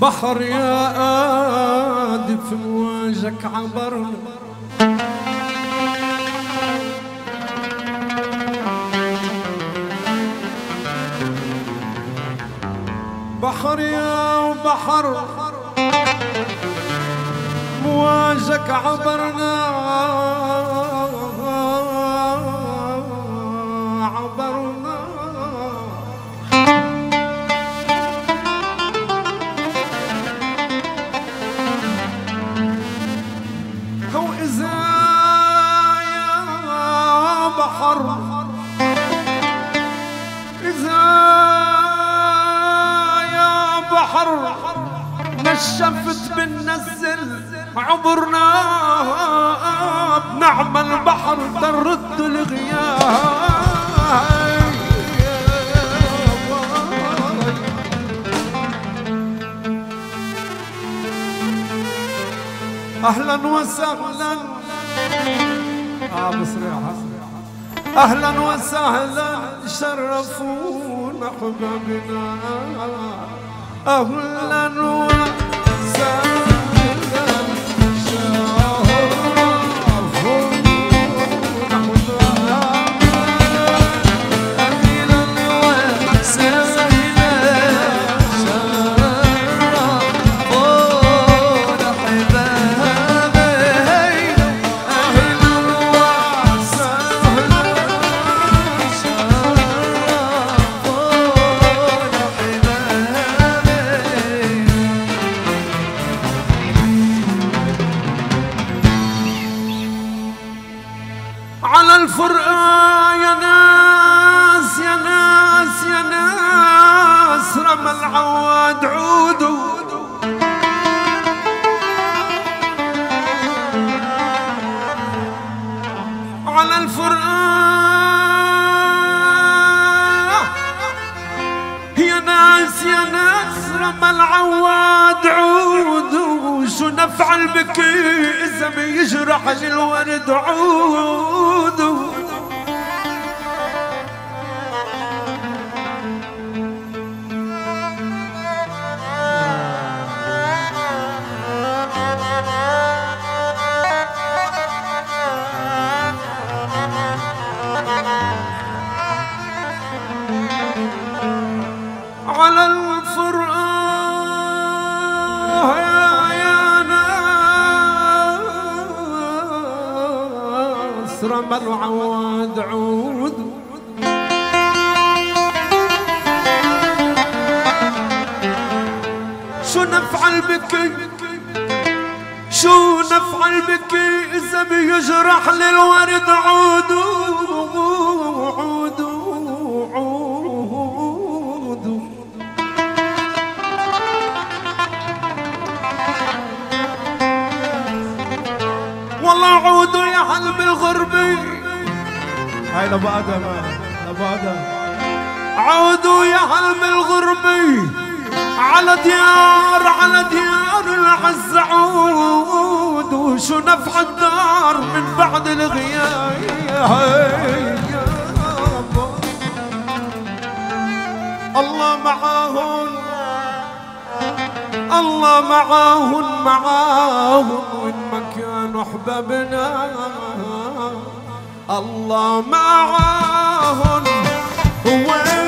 بحر يا آدف مواجك عبرنا، بحر يا بحر مواجك عبرنا، عبرنا هو إذا يا بحر إذا يا بحر نشفت بننزل عبرنا، بنعمل بحر ترد الغياب. اهلا وسهلا بصريحة، اهلا وسهلا شرفونا حبابنا، اهلا وسهلا على الفرقة يا ناس يا ناس يا ناس، رمى العواد عودو على الفرقة يا ناس يا ناس، رمى العواد عودو، شو نفعل بك إذا بيجرح الورد عودو. على الفرقة يا ناس، رمى العواد عود، شو نفعل بك شو نفعل بك إذا بيجرح للورد عود عود عود. والله عودوا يا حلب الغربي، هاي لابو ادم لابو ادم، عودوا يا حلب الغربي على ديار العز عود، وشو نفع الدار من بعد الغياب. الله معاهن الله معاهن معاهن، وين ما كانوا احبابنا الله معاهن، وين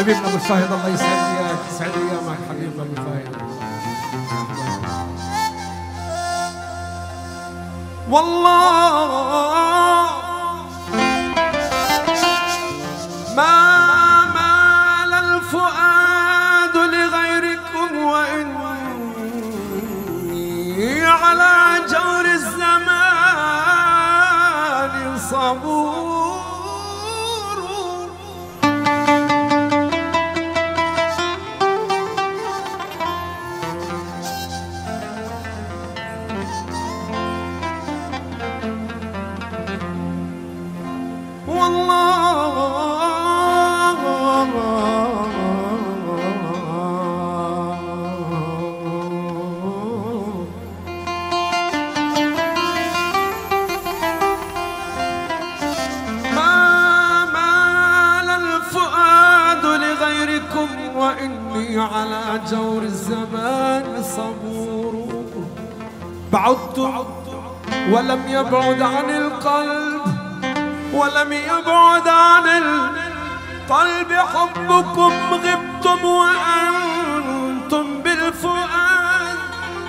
حبيبنا ابو فهد الله يسعد ايامك حبيبنا ابو فهد. والله ما مال الفؤاد لغيركم وإني على جور الزمان صبور. وإني على جور الزمان صبور. بعدت ولم يبعد عن القلب، ولم يبعد عن القلب حبكم. غبتم وأنتم بالفؤاد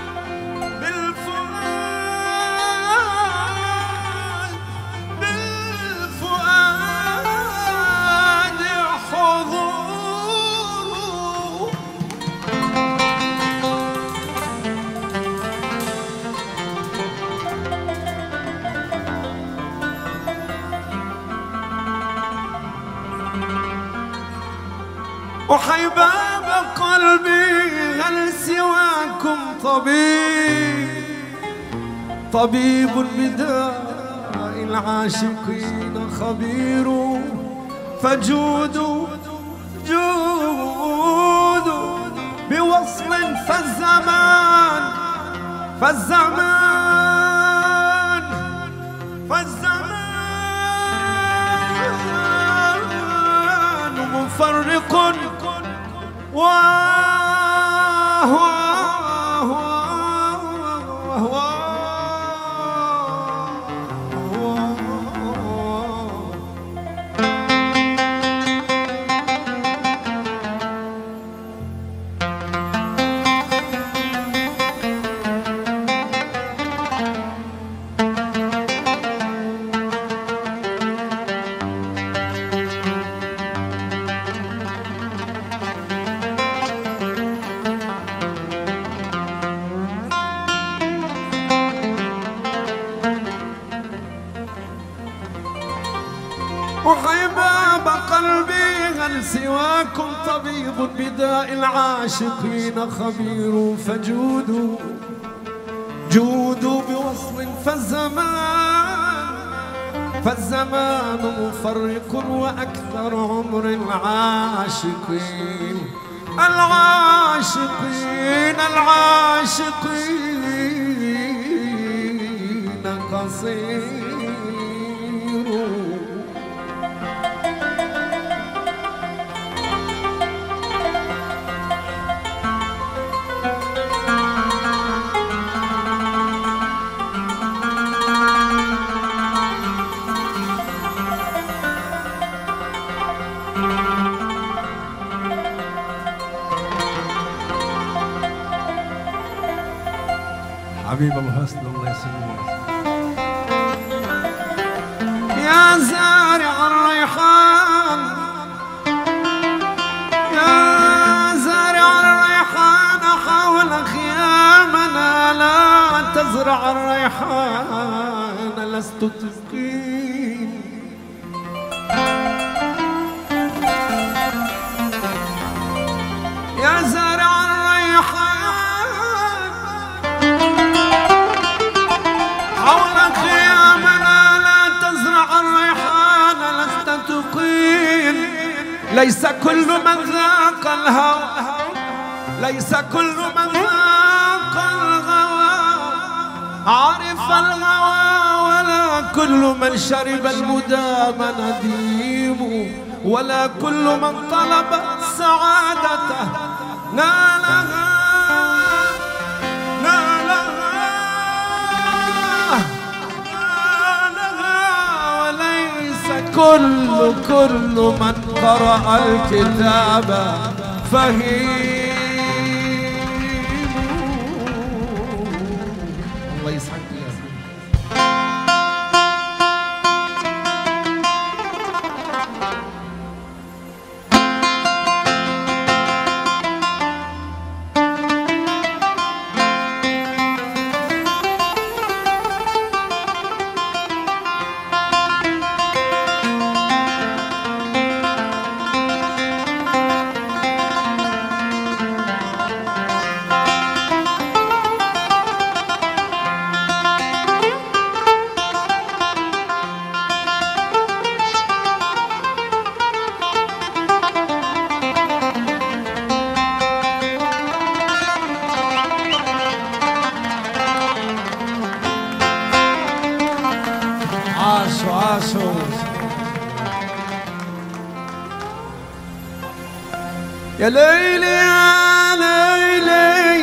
حضور. وحباب قلبي هل سواكم طبيب بداء العاشقين خبير. فجودوا بوصل فالزمان مفرق وحباب قلبي هل سواكم طبيب بداء العاشقين خبير. فجودوا بوصل فالزمان مفرق وأكثر عمر العاشقين قصير. حبيب ابو حسن الله يسلمك. يا زارع الريحان حول خيامنا لا تزرع الريحان لست تسقين. يا زارع الريحان حول خيامنا لا تزرع الريحان لست تقين. ليس كل من ذاق الهوى عرف الغوى ولا كل من شرب المدام نديم. ولا كل من طلب سعادته نالها وليس كل من قرأ الكتاب فهيم. الله يسعدك يا عاشوا يا ليلي يا ليلي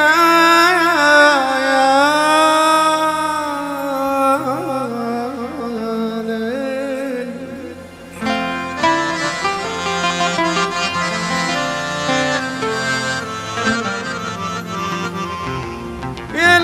يا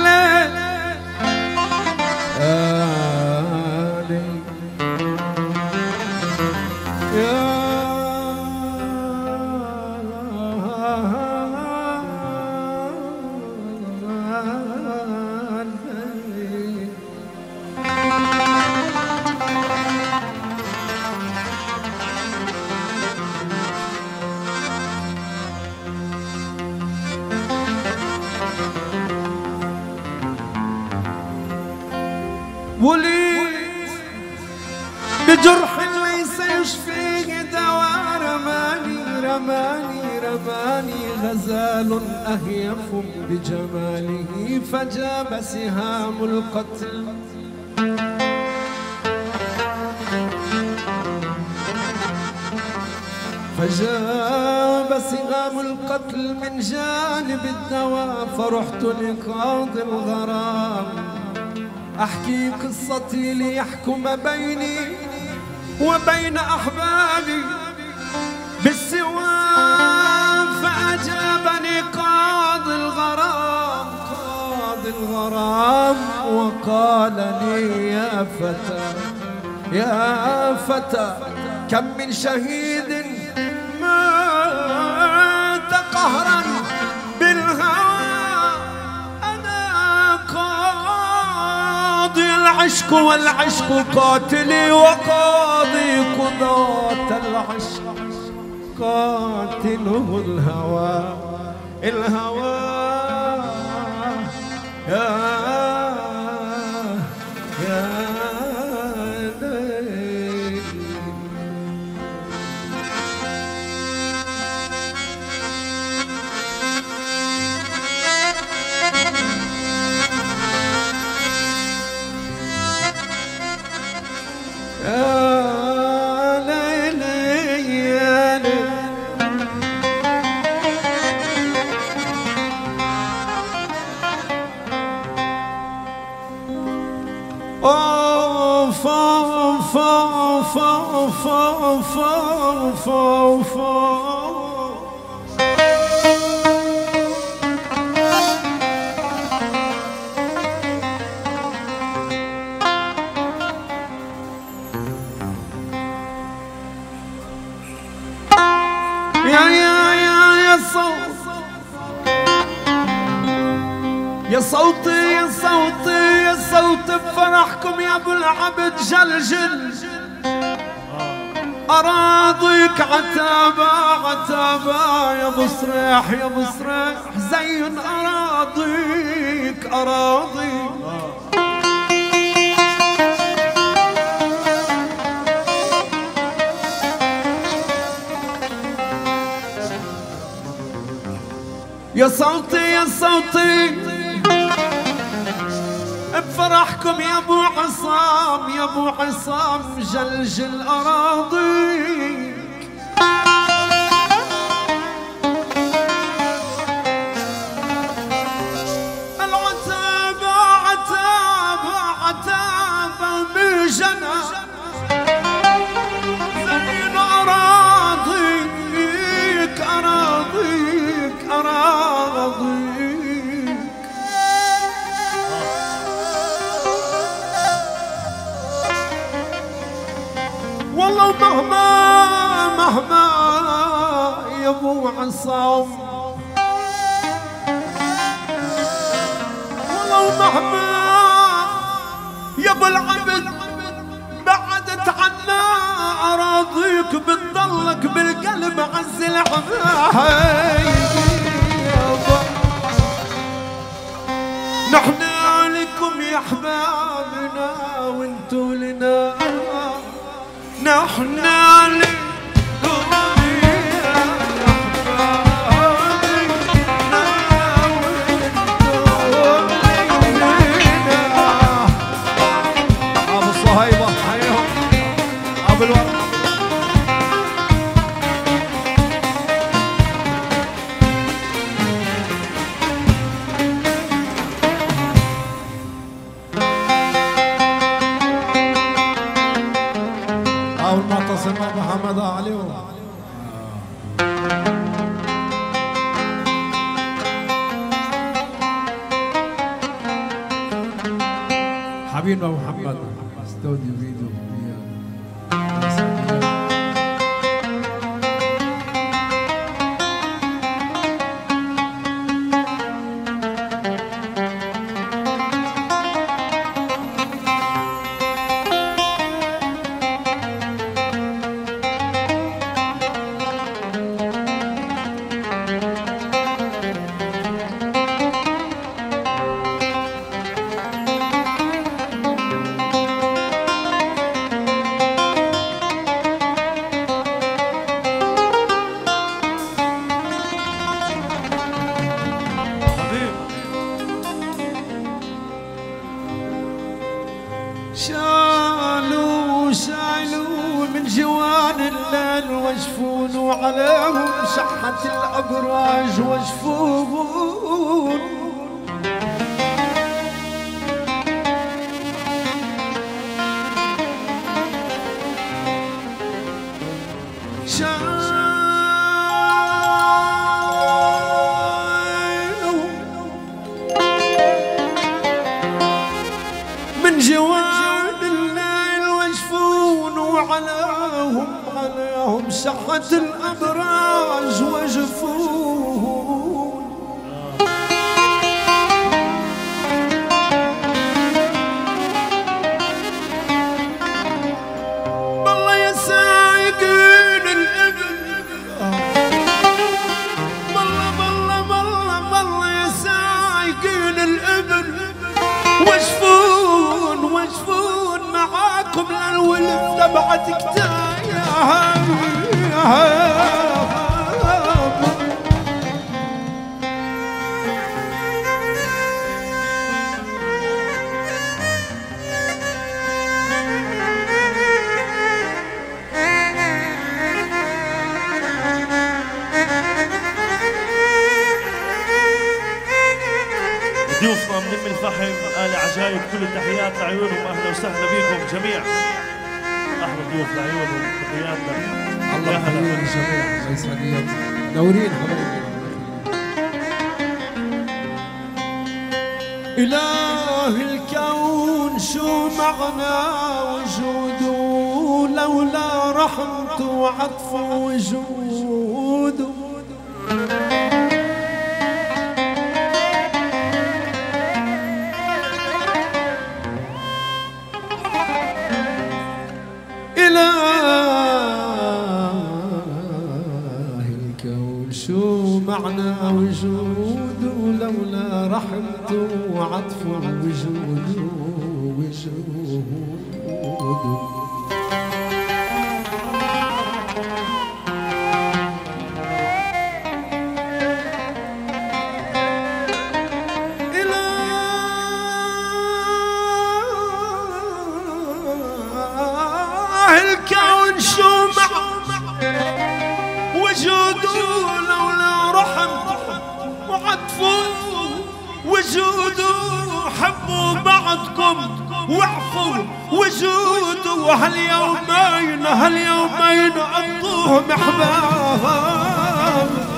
وليد بجرح ليس يشفيه دواء، رماني غزال أهيف بجماله فجاب سهام القتل. فجاب سهام القتل من جانب الدواء، فرحت لقاضي الغرام أحكي قصتي ليحكم بيني وبين أحبابي بالسوام. فأجابني قاضي الغرام وقال لي يا فتى كم من شهيد مات قهرا بالهوى، أنا قاضي العشق والعشق قاتلي، وقاضي قضاة العشق قاتله الهوى يا ليل. يا صوتي بفرحكم يا ابو العبد جلجل، أراضيك عتابة يا ابو صريح زين أراضيك يا صوتي بفرحكم يا ابو عصام جلجل أراضيك. العتابة بجنى والله مهما يا ابو عصام، والله مهما يا ابو العبد بعدت عنا اراضيك بتضلك بالقلب عز الحبايب. نحن لكم يا احبابنا وانتو لنا، نحن لكم يا احبابنا وانتو لنا. ابو الصهيبه حيهم ابو الورد. المعتصم محمد علي حبيبنا محمد استوديو فيديو. شالوا من جوان الليل وجفون وعليهم شحة الأبراج وجفون. من جوان الليل وجفون وعليهم شحة الأبراج وجفون. والله يا سايقين الإبل، والله يا سايقين الإبل وجفون معاكم للولد تبعتك ضيوفنا من الفحم آل عجايب كل التحيات لعيونهم. اهلا وسهلا بكم جميعا، احلى ضيوف لعيونهم، تحياتنا. الله يحييكم جميعا. يسعد ايامكم منورين حبايبي. إله الكون شو معنى وجوده لولا رحمته وعطفه وجوده. شو معنى وجوده لولا رحمته وعطفه وجوده. إله الكون شو معنى وجوده لولا رحمته وعطفه وجوده. حبوا بعضكم واعفوا وجوده. هاليومين قضوهم احباب.